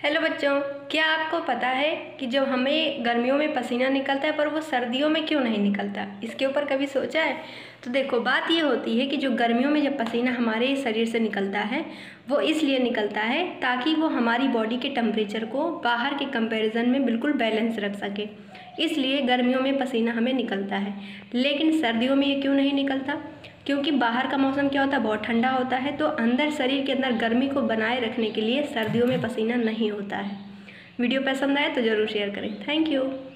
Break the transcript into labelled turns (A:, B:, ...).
A: Hello बच्चों, क्या आपको पता है कि जब हमें गर्मियों में पसीना निकलता है पर वो सर्दियों में क्यों नहीं निकलता? इसके ऊपर कभी सोचा है? तो देखो, बात ये होती है कि जो गर्मियों में जब पसीना हमारे शरीर से निकलता है वो इसलिए निकलता है ताकि वो हमारी बॉडी के टेम्परेचर को बाहर के कंपैरिजन में बिल्कुल बैलेंस रख सके। इसलिए गर्मियों में पसीना हमें निकलता है। लेकिन सर्दियों में ये क्यों नहीं निकलता? क्योंकि बाहर का मौसम क्या होता है, बहुत ठंडा होता है, तो अंदर शरीर के अंदर गर्मी को बनाए रखने के लिए सर्दियों में पसीना नहीं होता है। वीडियो पसंद आए तो ज़रूर शेयर करें। Thank you.